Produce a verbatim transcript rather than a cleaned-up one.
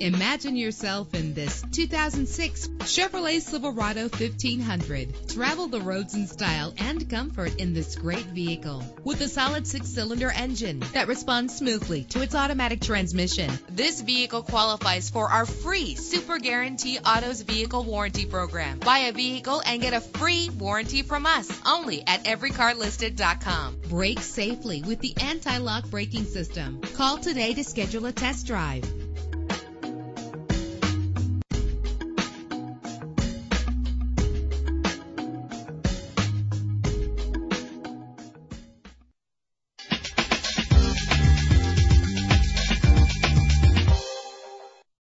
Imagine yourself in this two thousand six Chevrolet Silverado fifteen hundred. Travel the roads in style and comfort in this great vehicle. With a solid six-cylinder engine that responds smoothly to its automatic transmission, this vehicle qualifies for our free Super Guarantee Autos Vehicle Warranty Program. Buy a vehicle and get a free warranty from us only at every car listed dot com. Brake safely with the anti-lock braking system. Call today to schedule a test drive.